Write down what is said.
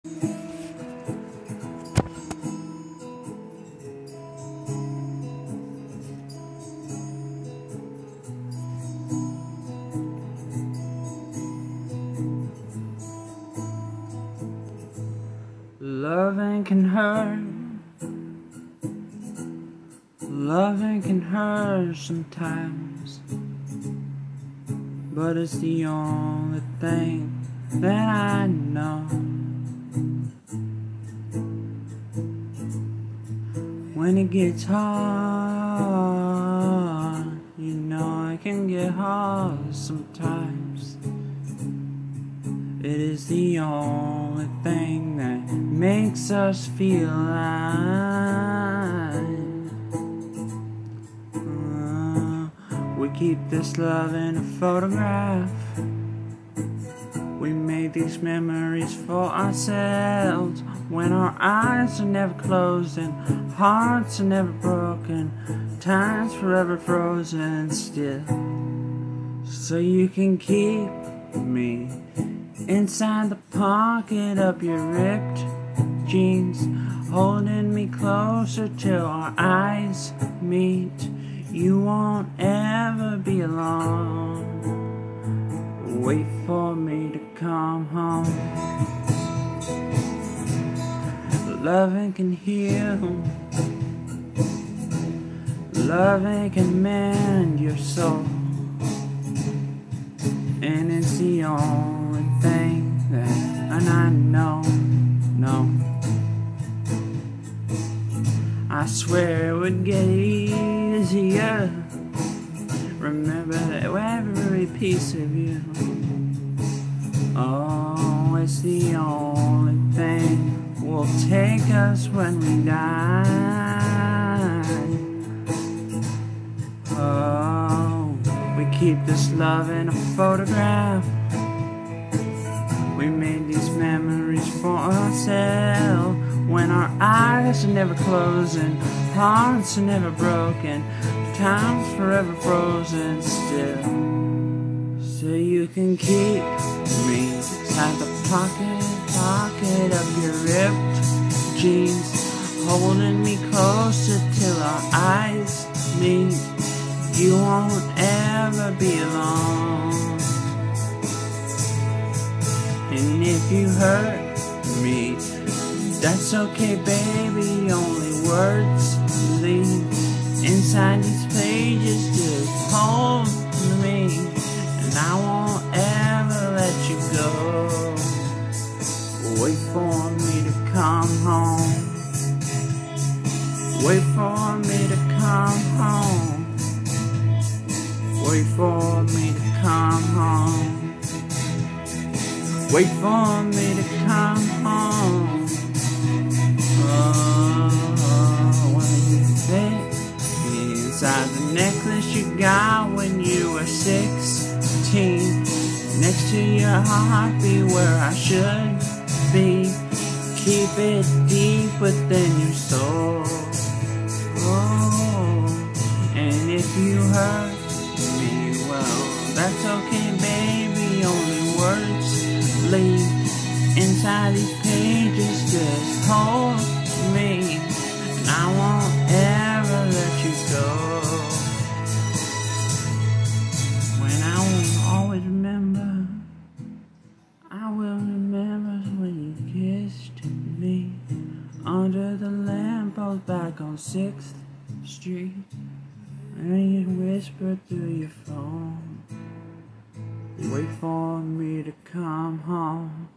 Loving can hurt. Loving can hurt sometimes, but it's the only thing that I know. When it gets hard, you know it can get hard sometimes. It is the only thing that makes us feel alive. We keep this love in a photograph. We made these memories for ourselves. When our eyes are never closed and hearts are never broken, time's forever frozen still. So you can keep me inside the pocket of your ripped jeans, holding me closer till our eyes meet. You won't ever be alone. Wait for me to come home. Loving can heal. Loving can mend your soul. And it's the only thing that I know. I swear it would get easier. Remember that every piece of you. Oh, it's the only thing will take us when we die. Oh, we keep this love in a photograph. We made these memories for ourselves. When our eyes are never closing, hearts are never broken, time's forever frozen still. So you can keep me inside the pocket of your ripped jeans, holding me closer till our eyes meet. You won't ever be alone. And if you hurt me, that's okay, baby, only words leave inside these pages. Just hold me, and I won't ever let you go. Wait for me to come home. Wait for me to come home. Wait for me to come home. Wait for me to come home. When you fit inside the necklace you got when you were 16, next to your heart, be where I should be. Keep it deep within your soul. Oh, and if you hurt me, well, that's okay, baby. Only words leave inside these pages. Just hold me, and I won't ever let you go. When I will always remember, I will remember when you kissed me under the lamppost back on 6th Street, and you whispered through your phone, wait for me to come home.